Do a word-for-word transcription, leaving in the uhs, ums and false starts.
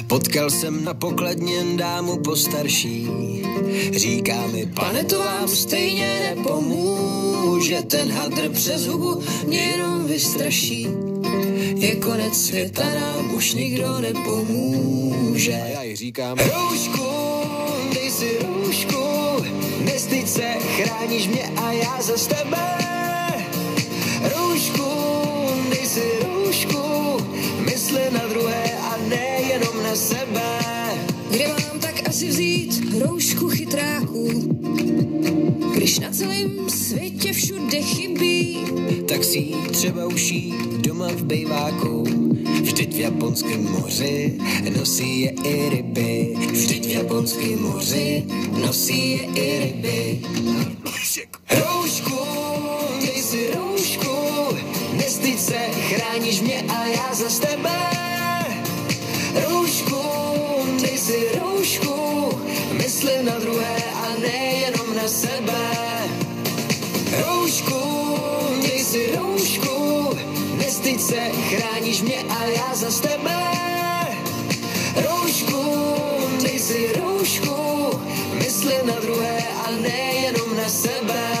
Potkal jsem na pokladně dámu postarší. Říká mi, pane, to vám stejně nepomůže. Ten hadr přes hubu mě jenom vystraší. Je konec světa, nám už nikdo nepomůže. A já jí říkám, roušku, dej si roušku, nestyď se, chráníš mě a já zas tebe. Roušku, dej si roušku, mysli na druhé a nejenom na sebe. Kde mám tak asi vzít roušku chytráků, když na celém světě všude chybí? Tak si ji třeba uší doma v bejváku. Vždyť v Japonském moři nosí je i ryby. Vždyť v Japonském moři nosí je i ryby. Roušku, dej si roušku, nestyď se, chráníš mě a já zas tebe. Roušku, dej si roušku, mysli na druhé a nejenom na sebe. Roušku, dej si roušku, nestyď se, chráníš mě a já zas tebe. Roušku, dej si roušku, mysli na druhé a nejenom na sebe.